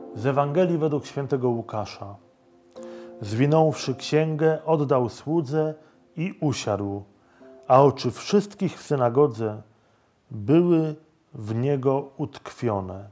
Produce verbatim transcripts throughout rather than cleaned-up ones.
Z Ewangelii według świętego Łukasza. Zwinąwszy księgę, oddał słudze i usiadł, a oczy wszystkich w synagodze były w niego utkwione.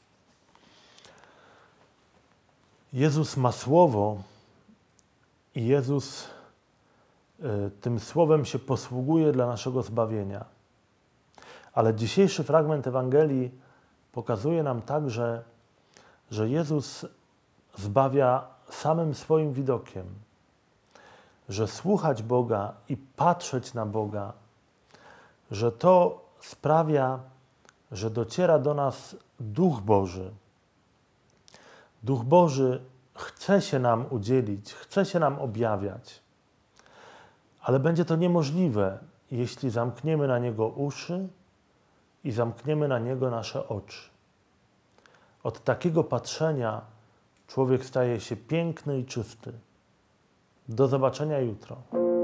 Jezus ma słowo i Jezus y, tym słowem się posługuje dla naszego zbawienia. Ale dzisiejszy fragment Ewangelii pokazuje nam także, że Jezus zbawia samym swoim widokiem, że słuchać Boga i patrzeć na Boga, że to sprawia, że dociera do nas Duch Boży. Duch Boży chce się nam udzielić, chce się nam objawiać, ale będzie to niemożliwe, jeśli zamkniemy na Niego uszy i zamkniemy na Niego nasze oczy. Od takiego patrzenia człowiek staje się piękny i czysty. Do zobaczenia jutro.